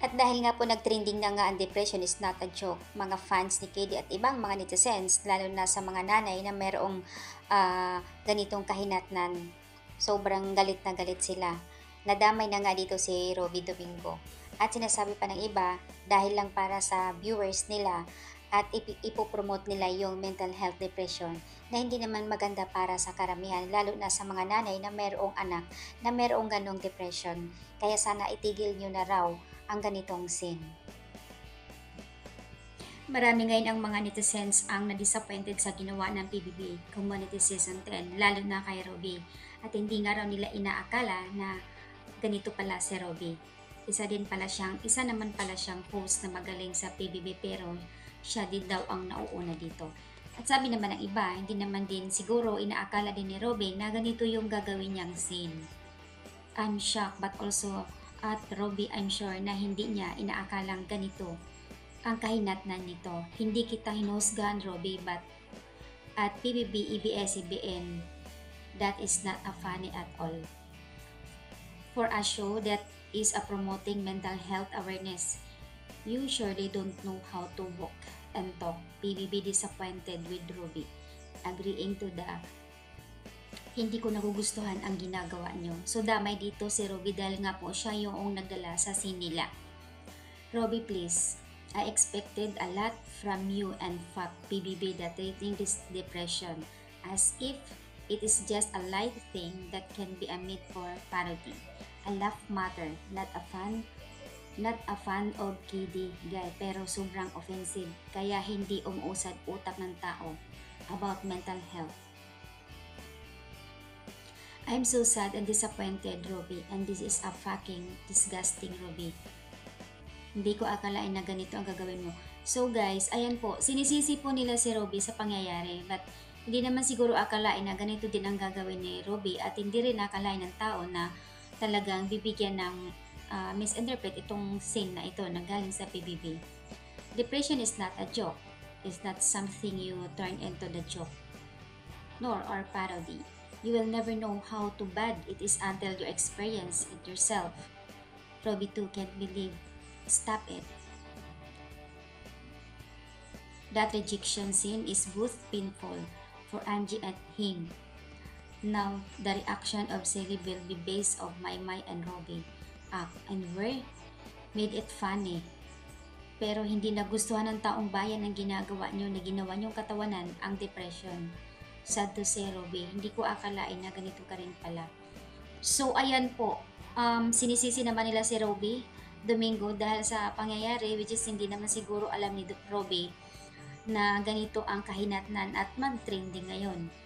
At dahil nga po nag-trending na nga ang depression is not a joke, mga fans ni KD at ibang mga netizens, lalo na sa mga nanay na merong ganitong kahinatnan, sobrang galit na galit sila. Nadamay na nga dito si Robby Domingo. At sinasabi pa ng iba, dahil lang para sa viewers nila at ipopromote nila yung mental health depression na hindi naman maganda para sa karamihan, lalo na sa mga nanay na merong anak na merong ganong depression. Kaya sana itigil nyo na raw ang ganitong scene. Marami ngayon ang mga netizens ang na-disappointed sa ginawa ng PBB Community Season 10, lalo na kay Robby. At hindi nga raw nila inaakala na ganito pala si Robby. Isa naman pala siyang host na magaling sa PBB, pero siya din daw ang nauuna dito. At sabi naman ng iba, hindi naman din siguro inaakala din ni Robby na ganito yung gagawin niyang scene. I'm shocked but also at Robby, I'm sure na hindi niya inaakalang ganito ang kahinatnan nito. Hindi kita hinusgahan, Robby, but at PBB, EBS-CBN, that is not a funny at all. For a show that is a promoting mental health awareness, you surely don't know how to walk and talk. PBB disappointed with Robby, agreeing to the hindi ko nagugustuhan ang ginagawa nyo. So damay dito si Robby dahil nga po siya yung nagdala sa scene nila. Robby, please, I expected a lot from you and fuck PBB that treating this depression as if it is just a light thing that can be a made for parody. A laugh matter, not a fan of KD guy, pero sobrang offensive, kaya hindi umuusad utak ng tao about mental health. I'm so sad and disappointed, Robby, and this is a fucking disgusting, Robby. Hindi ko akalain na ganito ang gagawin mo. So guys, ayan po, sinisisi po nila si Robby sa pangyayari, but hindi naman siguro akalain na ganito din ang gagawin ni Robby, at hindi rin akalain ng tao na talagang bibigyan ng misinterpret itong scene na ito na galing sa PBB. Depression is not a joke. It's not something you turn into the joke, nor or parody. You will never know how too bad it is until you experience it yourself. Robby too can't believe. Stop it. That rejection scene is both painful for Angie and him. Now, the reaction of Sally will be based of Maymay and Robby act and where made it funny. Pero hindi nagustuhan ng taong bayan ang ginagawa nyo na ginawa nyong katawanan ang depression. Sad to say, Robby, hindi ko akalain na ganito ka rin pala. So, ayan po. Sinisisi naman nila si Robby Domingo dahil sa pangyayari, which is hindi naman siguro alam ni Robby na ganito ang kahinatnan at mag-trending ngayon.